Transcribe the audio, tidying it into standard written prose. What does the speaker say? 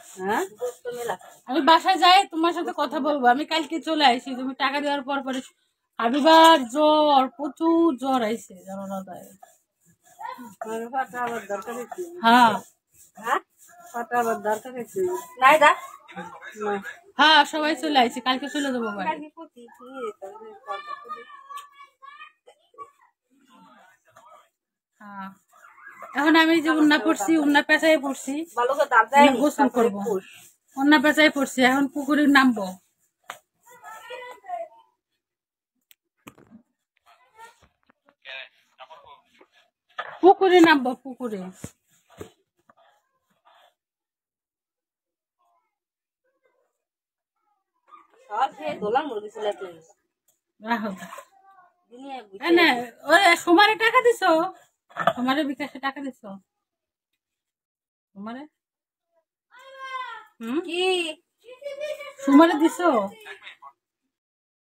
হ্যাঁ আমি বাসায় যাই, তোমার সাথে কথা বলবো। আমি কালকে চলে আসি, তুমি টাকা দেওয়ার পর পরে। হাবিবার জ্বর, প্রচুর জ্বর আইছে, জানো না তাই? হ্যাঁ হ্যাঁ, সবাই চলে আইছে, কালকে চলে যাবো বাড়ি। হ্যাঁ, এখন আমি যে উন্না পড়ছি, উন্না পেঁচাই পড়ছি, গোসল করবো। উন্না পেঁচাই পড়ছি, এখন পুকুরে নামবো। পুকুরে নামবো, পুকুরে। সোমারে টাকা দিছ? সোমারে বিকাশে টাকা দিছ? সোমারে কি সোমারে দিছ?